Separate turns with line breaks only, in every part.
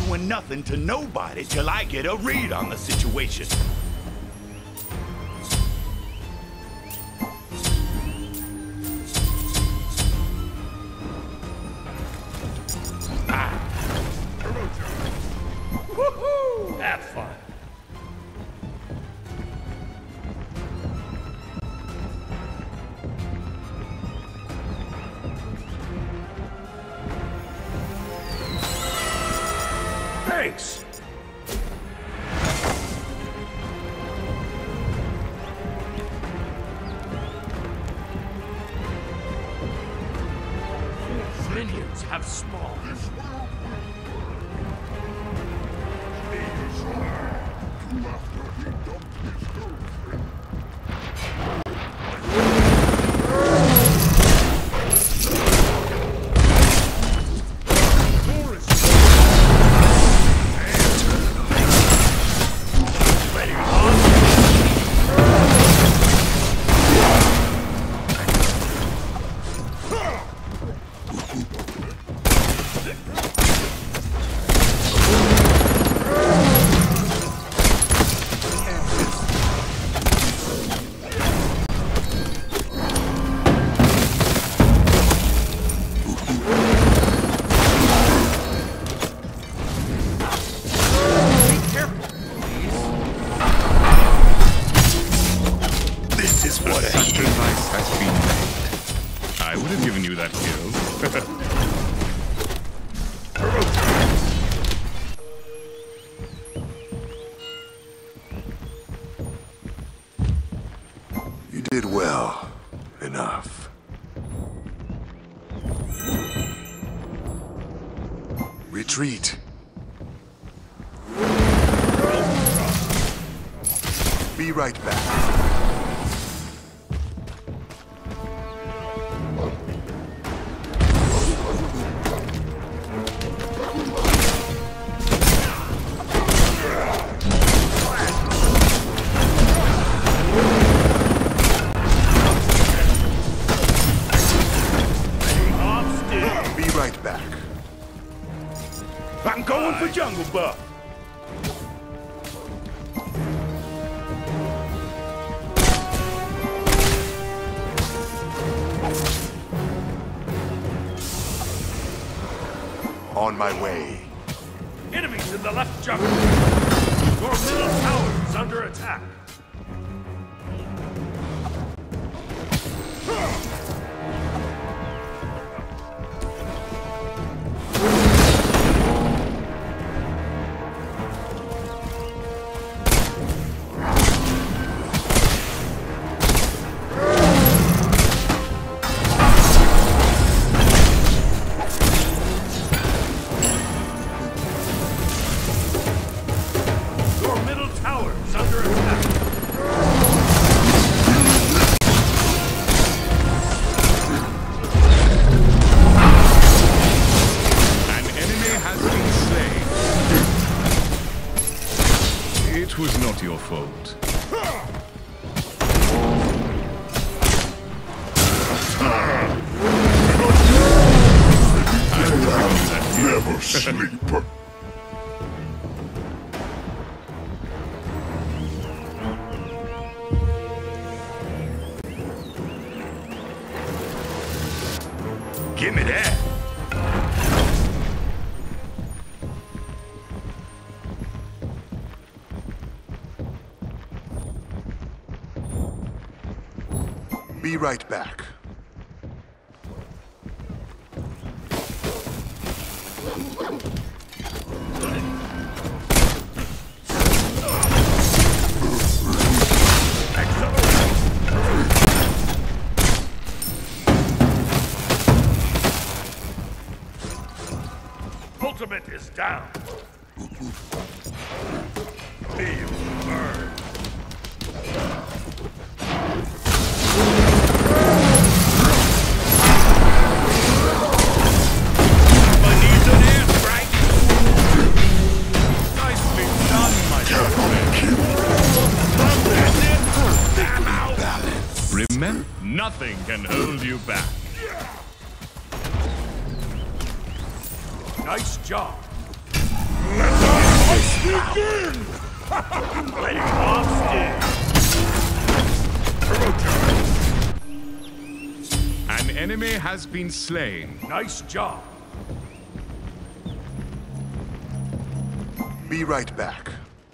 doing nothing to nobody till I get a read on the situation.
Woohoo! Have fun. Thanks. Minions have spawned.
You did well. Enough. Retreat. Be right back.
I'm going for Jungle Buff.
On my way.
Enemies in the left jungle. Your middle tower is under attack.
It was not your fault.
Never sleep.
Give me that.
Be right back.
Ultimate is down. Feel burn.
Remember, nothing can hold you back.
Nice job.
snout.
Letting off steam.
An enemy has been slain.
Nice job.
Be right back.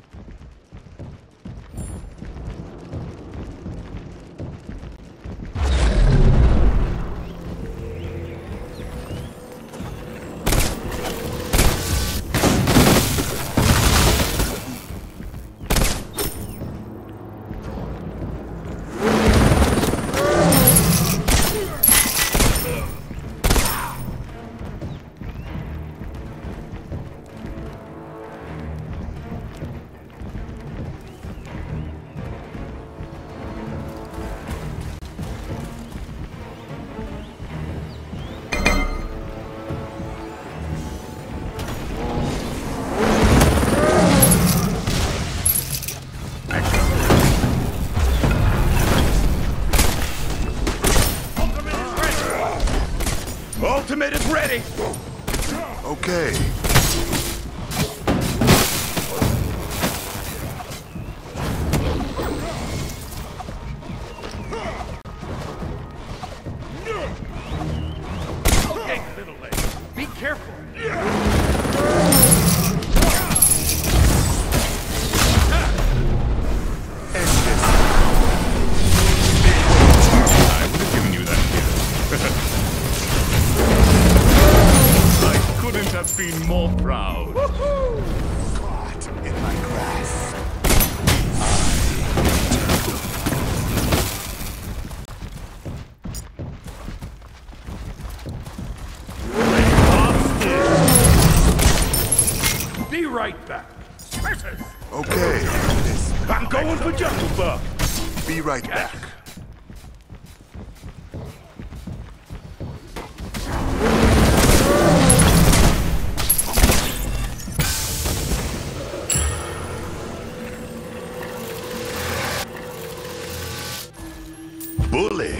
Ultimate is ready!
Okay.
Okay, little lady. Be careful.
I would have given you that gift. I couldn't have been more proud.
Caught in my grasp.
Be right back. Curses!
Okay.
I'm going for Jungle Buff!
Be right back.
Bully!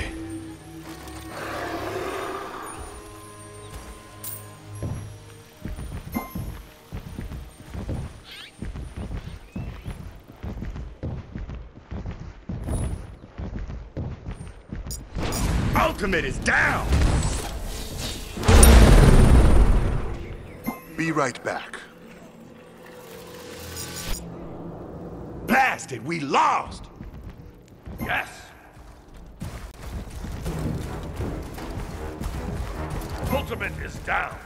Ultimate is down!
Be right back.
Blasted, we lost!
Yes! Ultimate is down.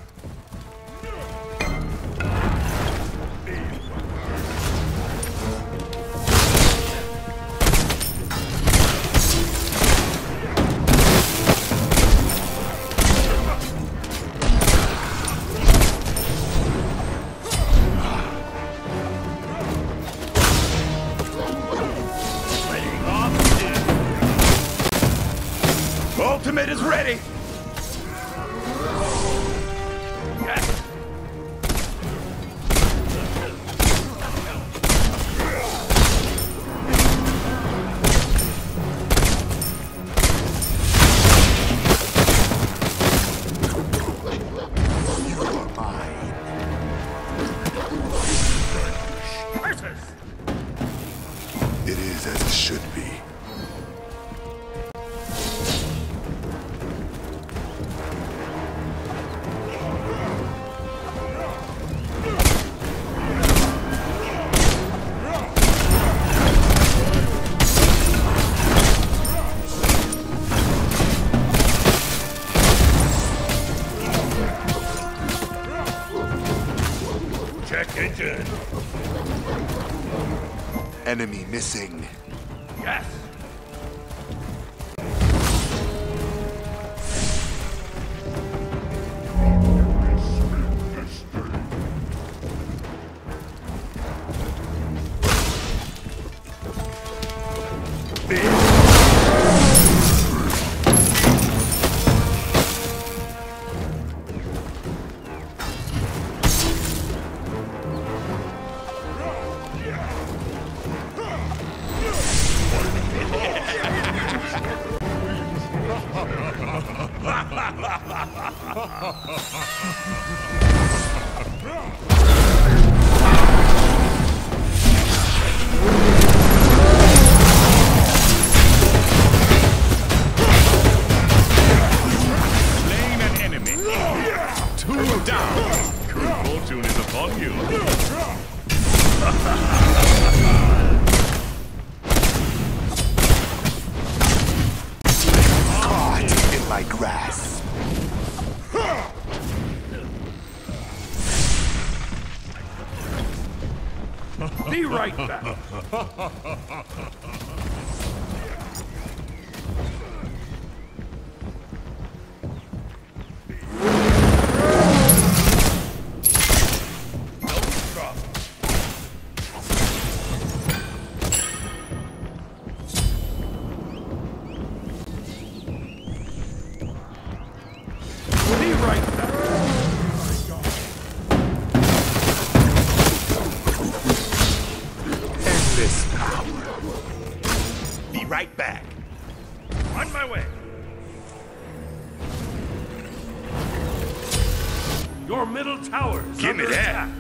Letting off steam.
Ultimate is ready!
Yes!
You are mine.
Curses!
It is as it should be.
Check engine.
Enemy missing.
Yes!
Slain an enemy. Two down. Good fortune is upon you.
Caught in my grasp.
Be right back. Be right back.
Endless power.
Be right back.
On my way. Your middle tower is
Give me
under
that.
attack.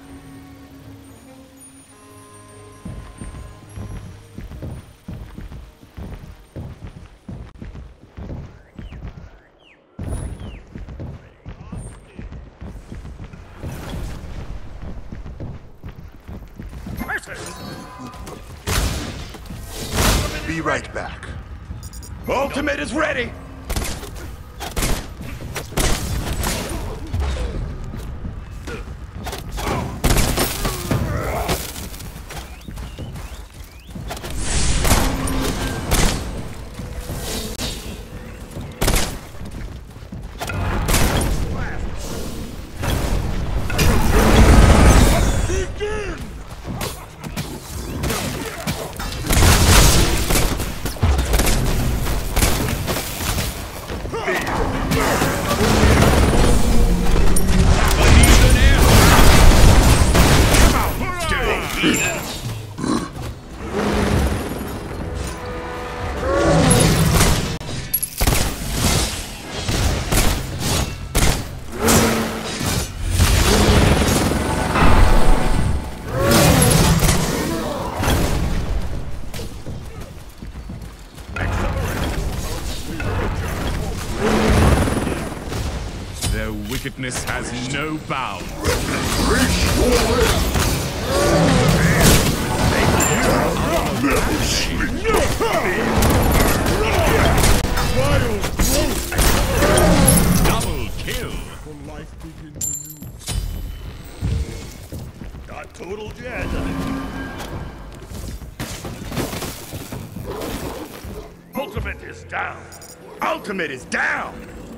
Be right back.
Ultimate is ready.
Their wickedness has no bounds. Double kill.
Got total jet. Ultimate is down.
Ultimate is down.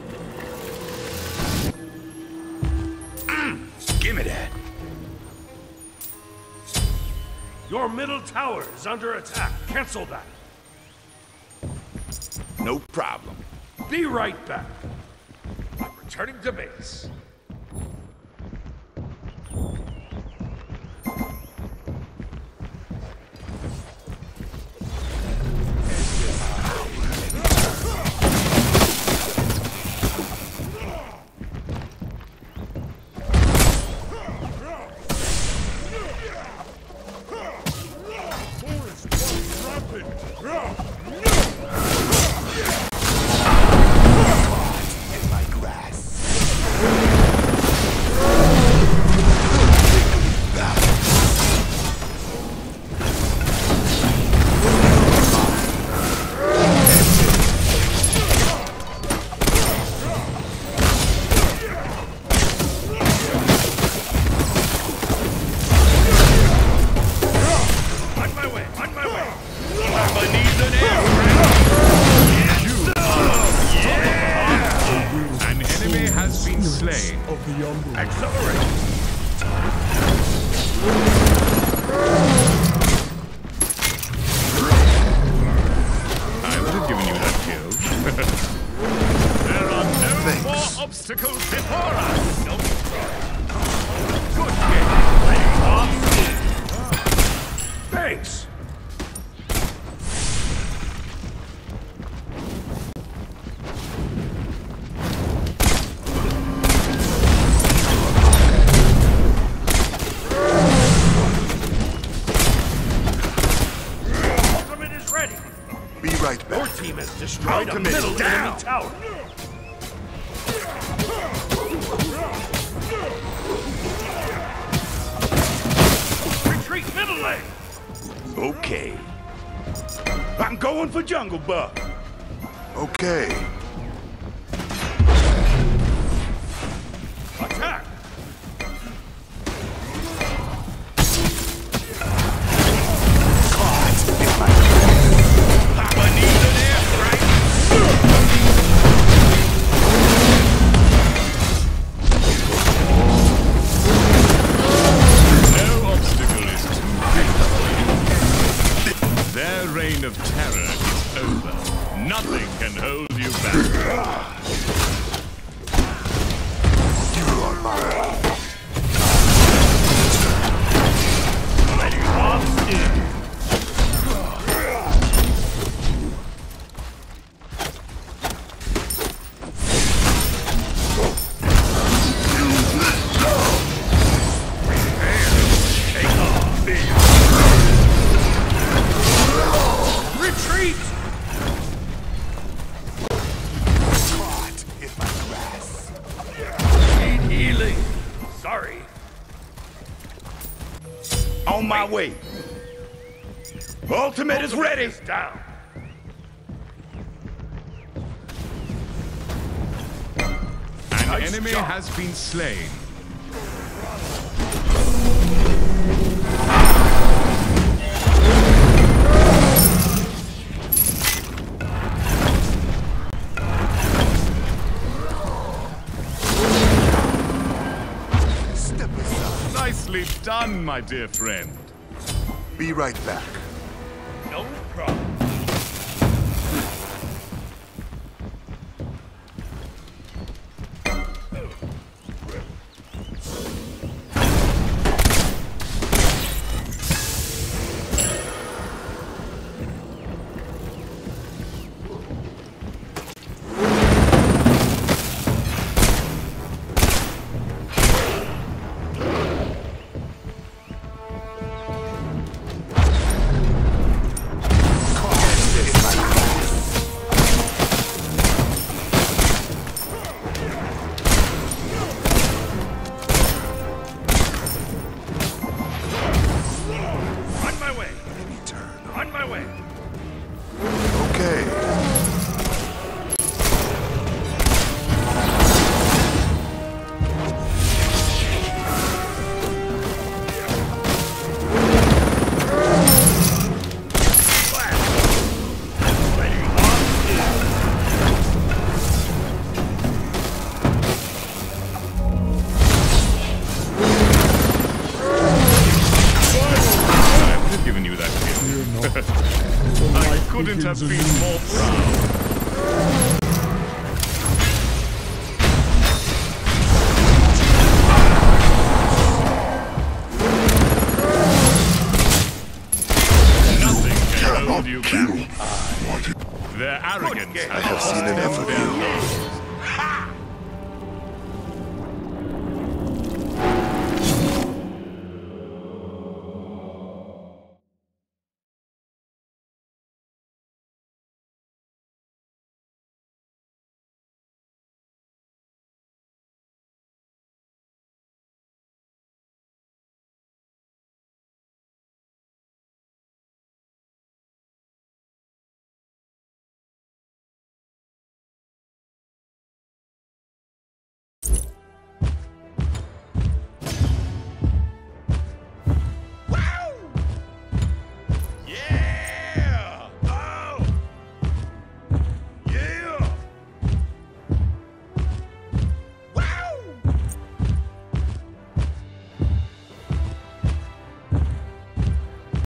Give me that.
Your middle tower is under attack. Cancel that.
No problem.
Be right back. I'm returning to base.
In my grasp.
On my way. On my way.
An enemy has been slain.
Accelerate.
I would have given you that kill. There are no
Thanks.
more obstacles before us. No. Good game.
Thanks. destroyed a
Ultimate
middle
down.
enemy tower. Retreat middle lane.
Okay. I'm going for Jungle Buck.
Okay.
Attack.
Papa needs an airstrike.
No obstacle is too great. Their reign of terror is over. Nothing can hold you back.
You are mine.
Letting off steam. Take off. Retreat!
Caught in my grasp.
Need healing. Sorry.
On my way. Ultimate is ready.
Is down.
An
Nice
enemy
job.
has been slain.
Step aside.
Nicely done, my dear friend.
Be right back.
No problem. On my way.
Turn.
On my way.
Okay.
Letting off steam.
I would have given you that gift. I couldn't have been more proud.